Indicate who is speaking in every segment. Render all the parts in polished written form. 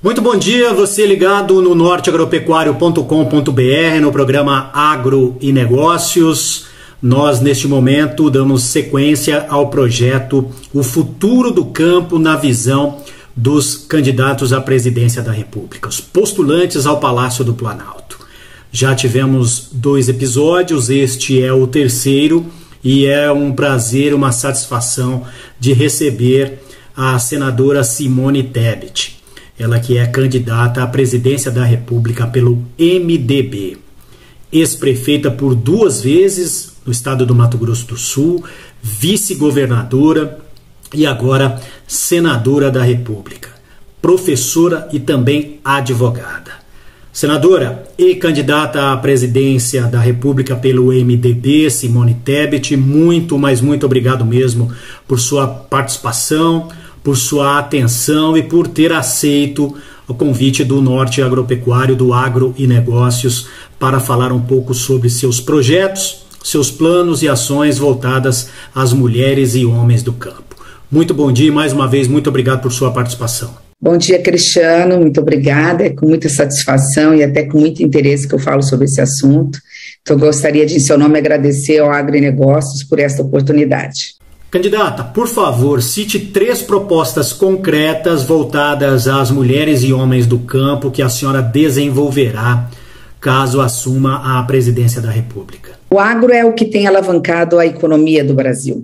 Speaker 1: Muito bom dia, você ligado no norteagropecuario.com.br, no programa Agro e Negócios. Nós, neste momento, damos sequência ao projeto O Futuro do Campo na Visão dos Candidatos à Presidência da República, os postulantes ao Palácio do Planalto. Já tivemos 2 episódios, este é o terceiro e é um prazer, uma satisfação de receber a senadora Simone Tebet. Ela que é candidata à presidência da República pelo MDB. Ex-prefeita por 2 vezes no estado do Mato Grosso do Sul, vice-governadora e agora senadora da República. Professora e também advogada. Senadora e candidata à presidência da República pelo MDB, Simone Tebet, muito obrigado mesmo por sua participação, por sua atenção e por ter aceito o convite do Norte Agropecuário, do Agro e Negócios, para falar um pouco sobre seus projetos, seus planos e ações voltadas às mulheres e homens do campo. Muito bom dia e mais uma vez, muito obrigado por sua participação.
Speaker 2: Bom dia, Cristiano, muito obrigada, é com muita satisfação e até com muito interesse que eu falo sobre esse assunto. Então, eu gostaria de, em seu nome, agradecer ao Agro e Negócios por esta oportunidade.
Speaker 1: Candidata, por favor, cite 3 propostas concretas voltadas às mulheres e homens do campo que a senhora desenvolverá caso assuma a presidência da República.
Speaker 2: O agro é o que tem alavancado a economia do Brasil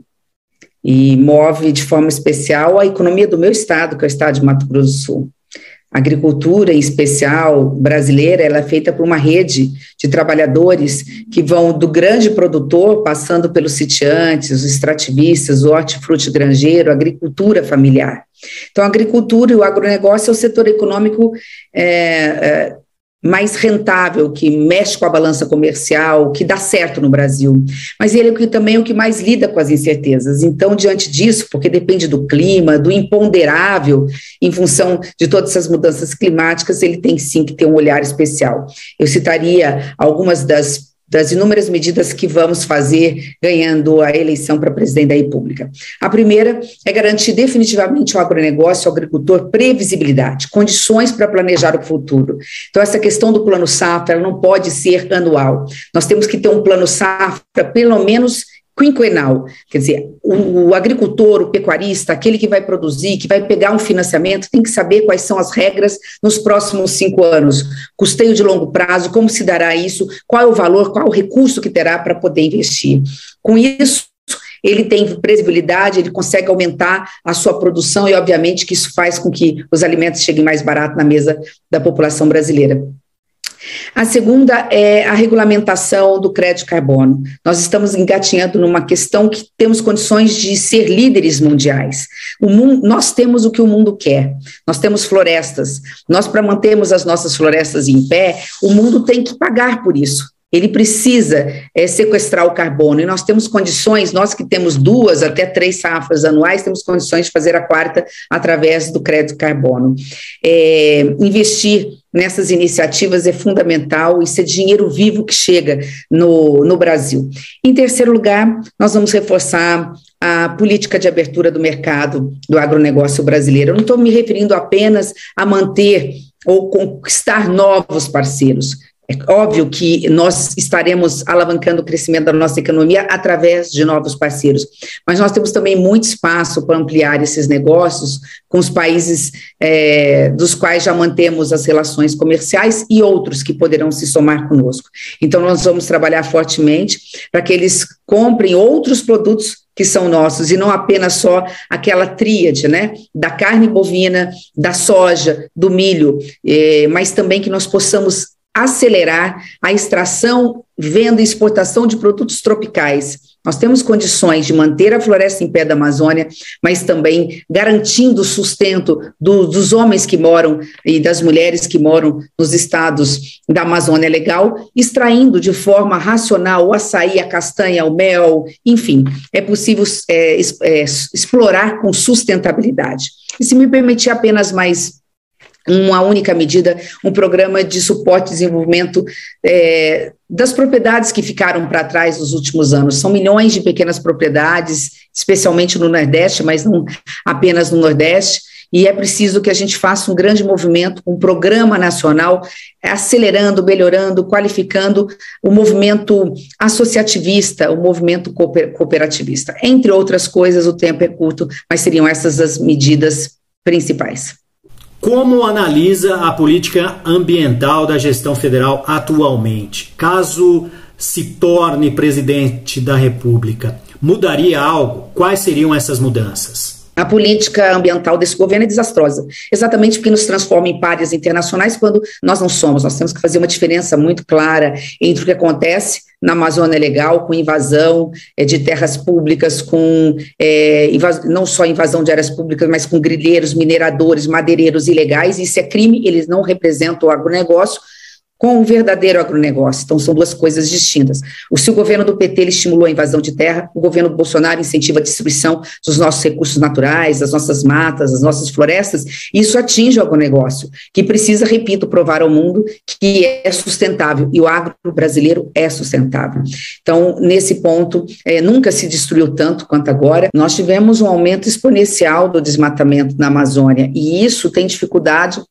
Speaker 2: e move de forma especial a economia do meu estado, que é o estado de Mato Grosso do Sul. A agricultura, em especial brasileira, ela é feita por uma rede de trabalhadores que vão do grande produtor, passando pelos sitiantes, os extrativistas, o hortifruti granjeiro, a agricultura familiar. Então, a agricultura e o agronegócio é o setor econômico mais rentável, que mexe com a balança comercial, que dá certo no Brasil. Mas ele é também o que mais lida com as incertezas. Então, diante disso, porque depende do clima, do imponderável, em função de todas essas mudanças climáticas, ele tem sim que ter um olhar especial. Eu citaria algumas das inúmeras medidas que vamos fazer ganhando a eleição para presidente da República. A primeira é garantir definitivamente ao agronegócio, ao agricultor, previsibilidade, condições para planejar o futuro. Então, essa questão do plano safra não pode ser anual. Nós temos que ter um plano safra, pelo menos quinquenal, quer dizer, o agricultor, o pecuarista, aquele que vai produzir, que vai pegar um financiamento, tem que saber quais são as regras nos próximos 5 anos, custeio de longo prazo, como se dará isso, qual é o valor, qual é o recurso que terá para poder investir. Com isso, ele tem previsibilidade, ele consegue aumentar a sua produção e, obviamente, que isso faz com que os alimentos cheguem mais barato na mesa da população brasileira. A segunda é a regulamentação do crédito carbono. Nós estamos engatinhando numa questão que temos condições de ser líderes mundiais. Nós temos o que o mundo quer, nós temos florestas, para mantermos as nossas florestas em pé, o mundo tem que pagar por isso. Ele precisa sequestrar o carbono e nós temos condições, nós que temos 2 até 3 safras anuais, temos condições de fazer a 4ª através do crédito carbono. Investir nessas iniciativas é fundamental, isso é dinheiro vivo que chega no Brasil. Em terceiro lugar, nós vamos reforçar a política de abertura do mercado do agronegócio brasileiro. Eu não estou me referindo apenas a manter ou conquistar novos parceiros. É óbvio que nós estaremos alavancando o crescimento da nossa economia através de novos parceiros, mas nós temos também muito espaço para ampliar esses negócios com os países dos quais já mantemos as relações comerciais e outros que poderão se somar conosco. Então, nós vamos trabalhar fortemente para que eles comprem outros produtos que são nossos, e não apenas só aquela tríade, né, da carne bovina, da soja, do milho, mas também que nós possamos acelerar a extração, venda e exportação de produtos tropicais. Nós temos condições de manter a floresta em pé da Amazônia, mas também garantindo o sustento dos homens que moram e das mulheres que moram nos estados da Amazônia Legal, extraindo de forma racional o açaí, a castanha, o mel, enfim, é possível explorar com sustentabilidade. E se me permitir apenas mais uma única medida, um programa de suporte e desenvolvimento das propriedades que ficaram para trás nos últimos anos. São milhões de pequenas propriedades, especialmente no Nordeste, mas não apenas no Nordeste, e é preciso que a gente faça um grande movimento, um programa nacional, acelerando, melhorando, qualificando o movimento associativista, o movimento cooperativista. Entre outras coisas, o tempo é curto, mas seriam essas as medidas principais.
Speaker 1: Como analisa a política ambiental da gestão federal atualmente? Caso se torne presidente da República, mudaria algo? Quais seriam essas mudanças?
Speaker 2: A política ambiental desse governo é desastrosa, exatamente porque nos transforma em párias internacionais quando nós não somos. Nós temos que fazer uma diferença muito clara entre o que acontece na Amazônia Legal, com invasão de terras públicas, com não só invasão de áreas públicas, mas com grileiros, mineradores, madeireiros ilegais. Isso é crime, eles não representam o agronegócio, com o verdadeiro agronegócio. Então, são duas coisas distintas. Se o governo do PT ele estimulou a invasão de terra, o governo do Bolsonaro incentiva a destruição dos nossos recursos naturais, das nossas matas, das nossas florestas, e isso atinge o agronegócio, que precisa, repito, provar ao mundo que é sustentável, e o agro brasileiro é sustentável. Então, nesse ponto, nunca se destruiu tanto quanto agora. Nós tivemos um aumento exponencial do desmatamento na Amazônia, e isso tem dificultado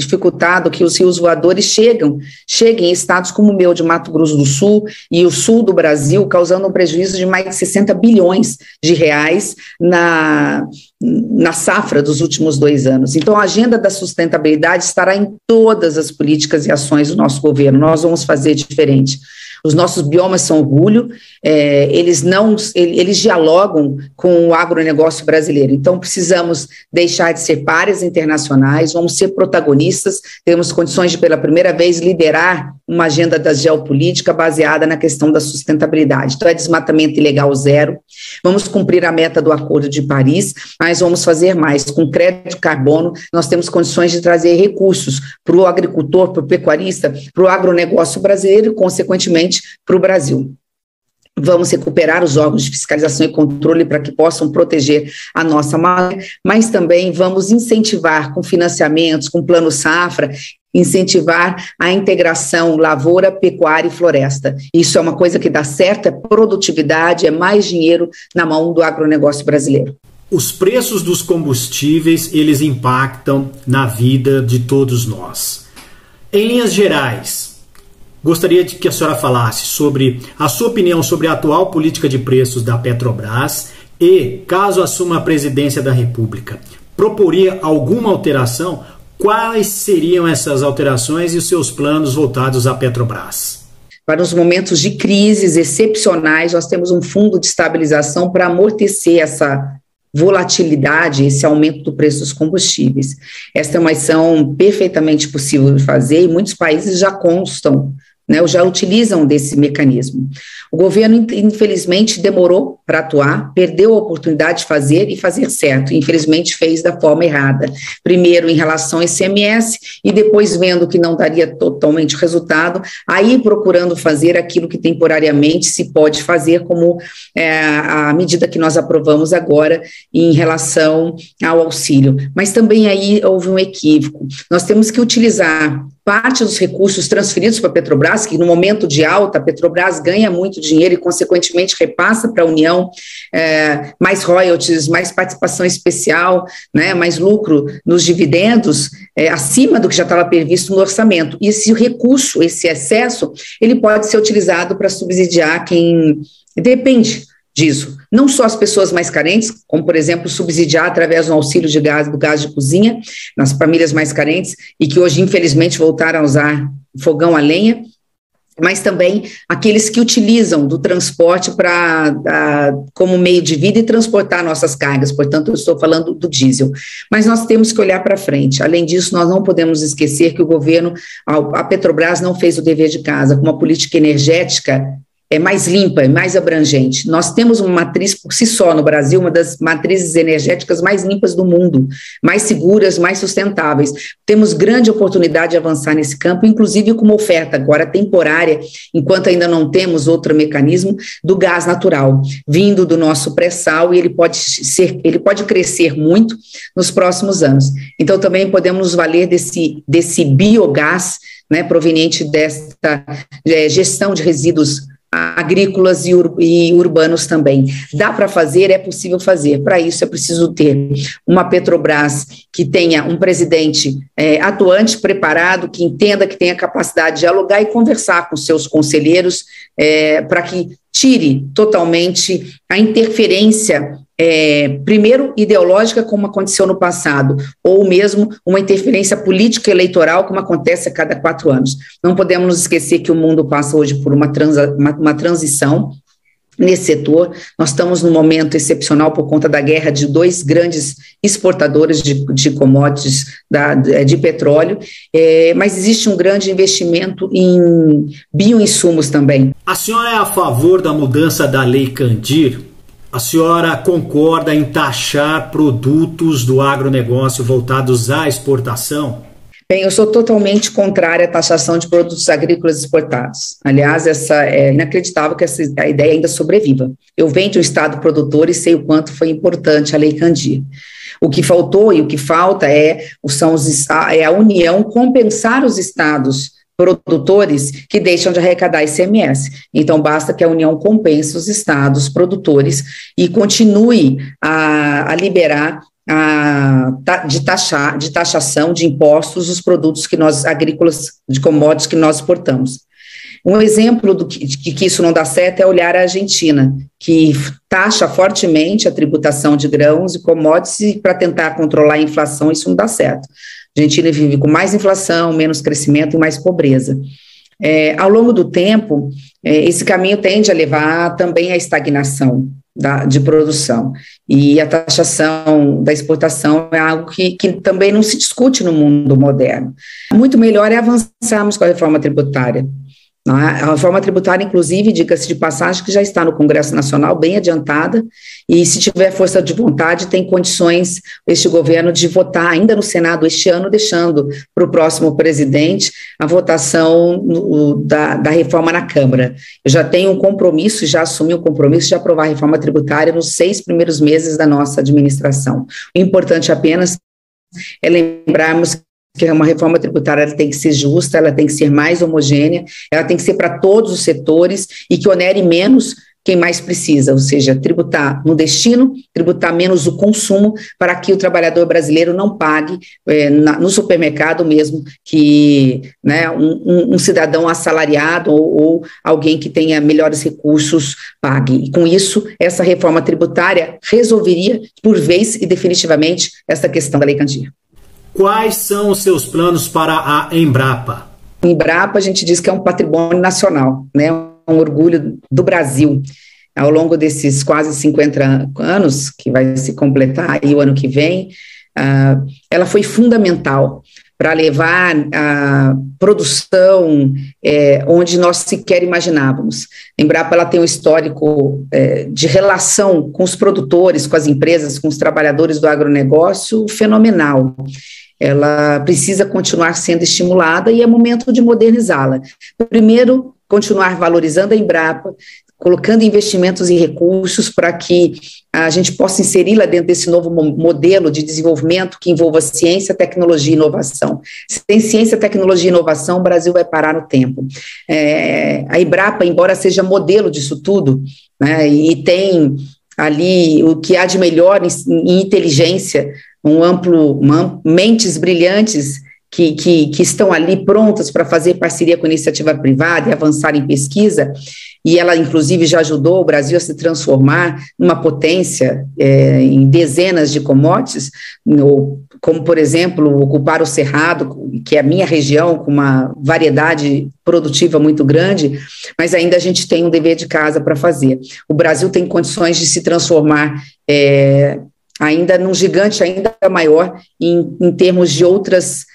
Speaker 2: que os rios voadores cheguem em estados como o meu, de Mato Grosso do Sul e o sul do Brasil, causando um prejuízo de mais de 60 bilhões de reais na safra dos últimos 2 anos. Então, a agenda da sustentabilidade estará em todas as políticas e ações do nosso governo. Nós vamos fazer diferente. Os nossos biomas são orgulho, eles dialogam com o agronegócio brasileiro. Então, precisamos deixar de ser párias internacionais, vamos ser protagonistas, temos condições de, pela primeira vez, liderar uma agenda da geopolítica baseada na questão da sustentabilidade. Então, é desmatamento ilegal zero, vamos cumprir a meta do Acordo de Paris, mas vamos fazer mais. Com crédito de carbono, nós temos condições de trazer recursos para o agricultor, para o pecuarista, para o agronegócio brasileiro e, consequentemente, para o Brasil. Vamos recuperar os órgãos de fiscalização e controle para que possam proteger a nossa malha, mas também vamos incentivar com financiamentos, com plano safra, incentivar a integração lavoura, pecuária e floresta. Isso é uma coisa que dá certo, é produtividade, é mais dinheiro na mão do agronegócio brasileiro.
Speaker 1: Os preços dos combustíveis, eles impactam na vida de todos nós. Em linhas gerais, gostaria de que a senhora falasse sobre a sua opinião sobre a atual política de preços da Petrobras e, caso assuma a presidência da República, proporia alguma alteração? Quais seriam essas alterações e os seus planos voltados à Petrobras?
Speaker 2: Para os momentos de crises excepcionais, nós temos um fundo de estabilização para amortecer essa volatilidade, esse aumento do preço dos combustíveis. Esta é uma ação perfeitamente possível de fazer e muitos países já constam, já utilizam desse mecanismo. O governo, infelizmente, demorou para atuar, perdeu a oportunidade de fazer e fazer certo. Infelizmente, fez da forma errada. Primeiro, em relação ao ICMS, e depois, vendo que não daria totalmente resultado, aí procurando fazer aquilo que temporariamente se pode fazer, como a medida que nós aprovamos agora em relação ao auxílio. Mas também aí houve um equívoco. Nós temos que utilizar parte dos recursos transferidos para a Petrobras, que no momento de alta, a Petrobras ganha muito dinheiro e, consequentemente, repassa para a União mais royalties, mais participação especial, mais lucro nos dividendos, acima do que já estava previsto no orçamento. E esse recurso, esse excesso, ele pode ser utilizado para subsidiar quem depende disso. Não só as pessoas mais carentes, como, por exemplo, subsidiar através do auxílio de gás, do gás de cozinha, nas famílias mais carentes, e que hoje, infelizmente, voltaram a usar fogão a lenha, mas também aqueles que utilizam do transporte como meio de vida e transportar nossas cargas, portanto, eu estou falando do diesel. Mas nós temos que olhar para frente. Além disso, nós não podemos esquecer que o governo, a Petrobras não fez o dever de casa, com uma política energética mais limpa, mais abrangente. Nós temos uma matriz por si só no Brasil, uma das matrizes energéticas mais limpas do mundo, mais seguras, mais sustentáveis. Temos grande oportunidade de avançar nesse campo, inclusive com uma oferta agora temporária, enquanto ainda não temos outro mecanismo, do gás natural, vindo do nosso pré-sal, e ele pode crescer muito nos próximos anos. Então, também podemos nos valer desse biogás, proveniente desta gestão de resíduos agrícolas e urbanos também. Dá para fazer, é possível fazer. Para isso é preciso ter uma Petrobras que tenha um presidente atuante, preparado, que entenda, que tenha capacidade de dialogar e conversar com seus conselheiros para que tire totalmente a interferência primeiro ideológica, como aconteceu no passado, ou mesmo uma interferência política eleitoral, como acontece a cada 4 anos. Não podemos nos esquecer que o mundo passa hoje por uma transição nesse setor. Nós estamos num momento excepcional por conta da guerra de 2 grandes exportadores de commodities, de petróleo, mas existe um grande investimento em bioinsumos também.
Speaker 1: A senhora é a favor da mudança da Lei Candir? A senhora concorda em taxar produtos do agronegócio voltados à exportação?
Speaker 2: Bem, eu sou totalmente contrária à taxação de produtos agrícolas exportados. Aliás, é inacreditável que a ideia ainda sobreviva. Eu venho de um estado produtor e sei o quanto foi importante a Lei Candir. O que faltou e o que falta é a União compensar os estados produtores que deixam de arrecadar ICMS. Então, basta que a União compense os estados produtores e continue a liberar de taxação de impostos os produtos agrícolas de commodities que nós exportamos. Um exemplo do que isso não dá certo é olhar a Argentina, que taxa fortemente a tributação de grãos e commodities, e para tentar controlar a inflação isso não dá certo. A Argentina vive com mais inflação, menos crescimento e mais pobreza. Ao longo do tempo, esse caminho tende a levar também à estagnação de produção. E a taxação da exportação é algo que também não se discute no mundo moderno. Muito melhor é avançarmos com a reforma tributária. A reforma tributária, inclusive, diga-se de passagem, que já está no Congresso Nacional, bem adiantada, e se tiver força de vontade, tem condições este governo de votar ainda no Senado este ano, deixando para o próximo presidente a votação da reforma na Câmara. Eu já tenho um compromisso, já assumi um compromisso de aprovar a reforma tributária nos 6 primeiros meses da nossa administração. O importante apenas é lembrarmos que uma reforma tributária ela tem que ser justa, ela tem que ser mais homogênea, ela tem que ser para todos os setores e que onere menos quem mais precisa, ou seja, tributar no destino, tributar menos o consumo, para que o trabalhador brasileiro não pague no supermercado mesmo que um cidadão assalariado ou alguém que tenha melhores recursos pague. E com isso, essa reforma tributária resolveria, por vez e definitivamente, essa questão da Lei Candir.
Speaker 1: Quais são os seus planos para a Embrapa?
Speaker 2: A Embrapa, a gente diz que é um patrimônio nacional, né? Um orgulho do Brasil. Ao longo desses quase 50 anos, que vai se completar aí o ano que vem, ela foi fundamental para levar a produção onde nós sequer imaginávamos. A Embrapa ela tem um histórico de relação com os produtores, com as empresas, com os trabalhadores do agronegócio fenomenal. Ela precisa continuar sendo estimulada e é momento de modernizá-la. Primeiro, continuar valorizando a Embrapa, colocando investimentos e recursos para que a gente possa inseri-la dentro desse novo modelo de desenvolvimento que envolva ciência, tecnologia e inovação. Sem ciência, tecnologia e inovação, o Brasil vai parar no tempo. A Embrapa, embora seja modelo disso tudo, né, e tem ali o que há de melhor em inteligência, mentes brilhantes que estão ali prontas para fazer parceria com a iniciativa privada e avançar em pesquisa, e ela, inclusive, já ajudou o Brasil a se transformar numa potência em dezenas de commodities, como, por exemplo, ocupar o Cerrado, que é a minha região, com uma variedade produtiva muito grande, mas ainda a gente tem um dever de casa para fazer. O Brasil tem condições de se transformar ainda num gigante ainda maior em termos de outros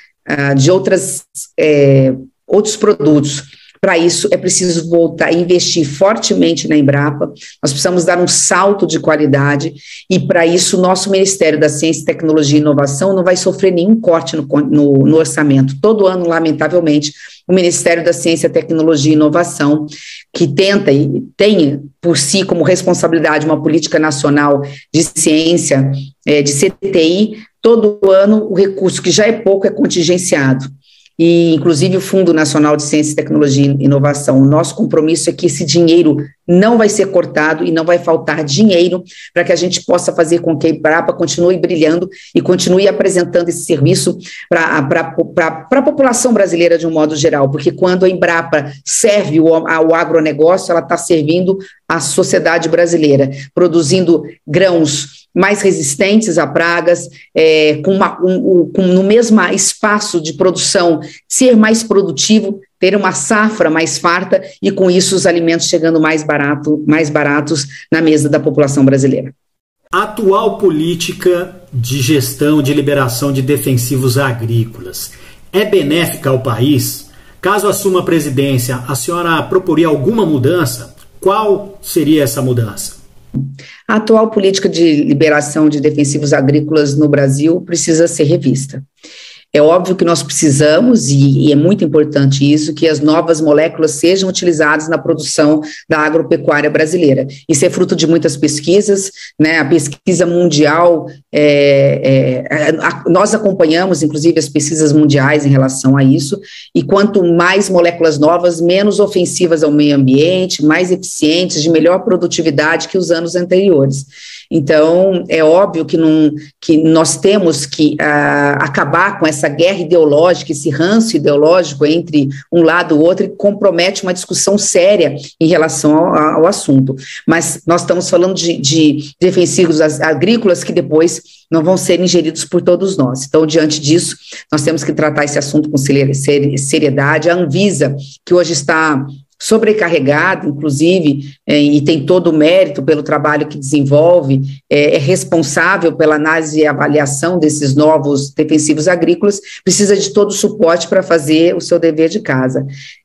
Speaker 2: produtos. Para isso, é preciso voltar a investir fortemente na Embrapa, nós precisamos dar um salto de qualidade, e para isso o nosso Ministério da Ciência, Tecnologia e Inovação não vai sofrer nenhum corte no orçamento. Todo ano, lamentavelmente, o Ministério da Ciência, Tecnologia e Inovação, que tenta e tem por si como responsabilidade uma política nacional de ciência, de CTI, todo ano o recurso, que já é pouco, é contingenciado. e inclusive o Fundo Nacional de Ciência, Tecnologia e Inovação. O nosso compromisso é que esse dinheiro não vai ser cortado e não vai faltar dinheiro para que a gente possa fazer com que a Embrapa continue brilhando e continue apresentando esse serviço para a população brasileira de um modo geral, porque quando a Embrapa serve ao agronegócio, ela está servindo a sociedade brasileira, produzindo grãos mais resistentes a pragas, no mesmo espaço de produção, ser mais produtivo, ter uma safra mais farta e, com isso, os alimentos chegando mais baratos na mesa da população brasileira.
Speaker 1: A atual política de gestão de liberação de defensivos agrícolas é benéfica ao país? Caso assuma a presidência, a senhora proporia alguma mudança? Qual seria essa mudança?
Speaker 2: A atual política de liberação de defensivos agrícolas no Brasil precisa ser revista. É óbvio que nós precisamos, e é muito importante isso, que as novas moléculas sejam utilizadas na produção da agropecuária brasileira. Isso é fruto de muitas pesquisas, né? A pesquisa mundial, nós acompanhamos, inclusive, as pesquisas mundiais em relação a isso, e quanto mais moléculas novas, menos ofensivas ao meio ambiente, mais eficientes, de melhor produtividade que os anos anteriores. Então, é óbvio que nós temos que acabar com essa guerra ideológica, esse ranço ideológico entre um lado e o outro, e compromete uma discussão séria em relação ao assunto. Mas nós estamos falando de defensivos agrícolas que depois não vão ser ingeridos por todos nós. Então, diante disso, nós temos que tratar esse assunto com seriedade. A Anvisa, que hoje está sobrecarregado, inclusive, e tem todo o mérito pelo trabalho que desenvolve, é responsável pela análise e avaliação desses novos defensivos agrícolas, precisa de todo o suporte para fazer o seu dever de casa.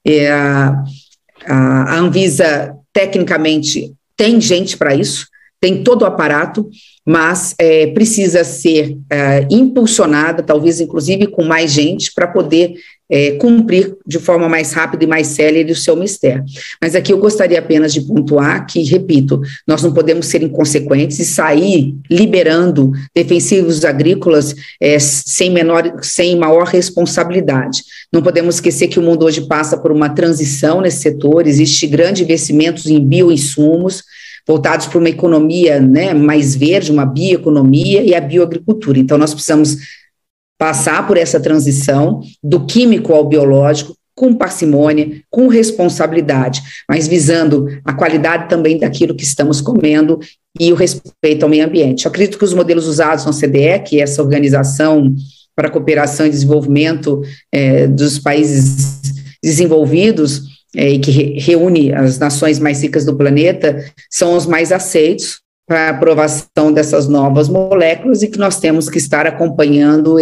Speaker 2: A Anvisa, tecnicamente, tem gente para isso, tem todo o aparato, mas precisa ser impulsionada, talvez inclusive com mais gente, para poder cumprir de forma mais rápida e mais célere o seu mistério. Mas aqui eu gostaria apenas de pontuar que, repito, nós não podemos ser inconsequentes e sair liberando defensivos agrícolas sem maior responsabilidade. Não podemos esquecer que o mundo hoje passa por uma transição nesse setor, existe grande investimentos em bioinsumos, voltados para uma economia, né, mais verde, uma bioeconomia e a bioagricultura. Então, nós precisamos passar por essa transição do químico ao biológico com parcimônia, com responsabilidade, mas visando a qualidade também daquilo que estamos comendo e o respeito ao meio ambiente. Eu acredito que os modelos usados na OCDE, que é essa organização para a cooperação e desenvolvimento dos países desenvolvidos, e que reúne as nações mais ricas do planeta, são os mais aceitos para a aprovação dessas novas moléculas e que nós temos que estar acompanhando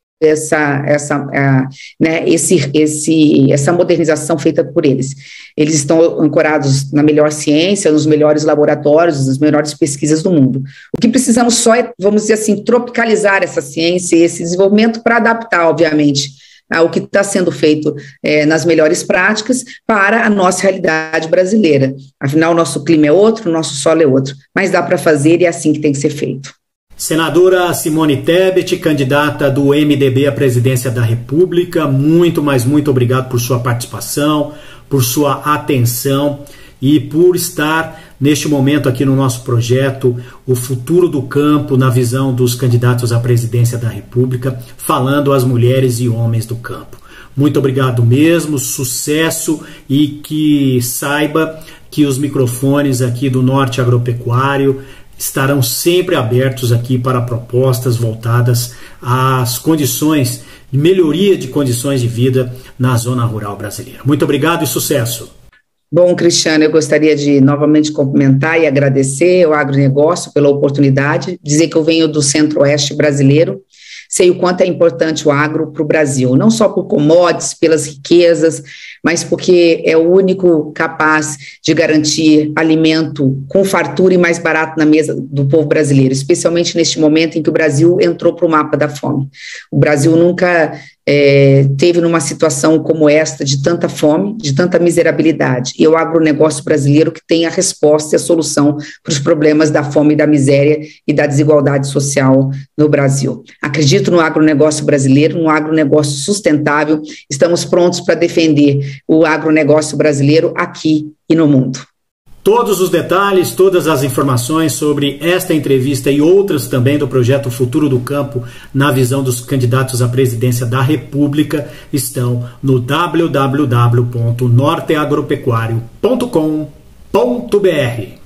Speaker 2: essa modernização feita por eles. Eles estão ancorados na melhor ciência, nos melhores laboratórios, nas melhores pesquisas do mundo. O que precisamos só é, vamos dizer assim, tropicalizar essa ciência e esse desenvolvimento para adaptar, obviamente, ao que está sendo feito nas melhores práticas para a nossa realidade brasileira. Afinal, o nosso clima é outro, o nosso solo é outro, mas dá para fazer e é assim que tem que ser feito.
Speaker 1: Senadora Simone Tebet, candidata do MDB à presidência da República, muito obrigado por sua participação, por sua atenção e por estar neste momento aqui no nosso projeto O Futuro do Campo, na visão dos candidatos à presidência da República, falando às mulheres e homens do campo. Muito obrigado mesmo, sucesso, e que saiba que os microfones aqui do Norte Agropecuário estarão sempre abertos aqui para propostas voltadas às condições, melhoria de condições de vida na zona rural brasileira. Muito obrigado e sucesso!
Speaker 2: Bom, Cristiano, eu gostaria de novamente cumprimentar e agradecer ao agronegócio pela oportunidade, dizer que eu venho do centro-oeste brasileiro, sei o quanto é importante o agro para o Brasil, não só por commodities, pelas riquezas, mas porque é o único capaz de garantir alimento com fartura e mais barato na mesa do povo brasileiro, especialmente neste momento em que o Brasil entrou para o mapa da fome. O Brasil nunca teve numa situação como esta, de tanta fome, de tanta miserabilidade. E é o agronegócio brasileiro que tem a resposta e a solução para os problemas da fome, da miséria e da desigualdade social no Brasil. Acredito no agronegócio brasileiro, no agronegócio sustentável. Estamos prontos para defender o agronegócio brasileiro aqui e no mundo.
Speaker 1: Todos os detalhes, todas as informações sobre esta entrevista e outras também do projeto Futuro do Campo na visão dos candidatos à presidência da República estão no www.norteagropecuario.com.br.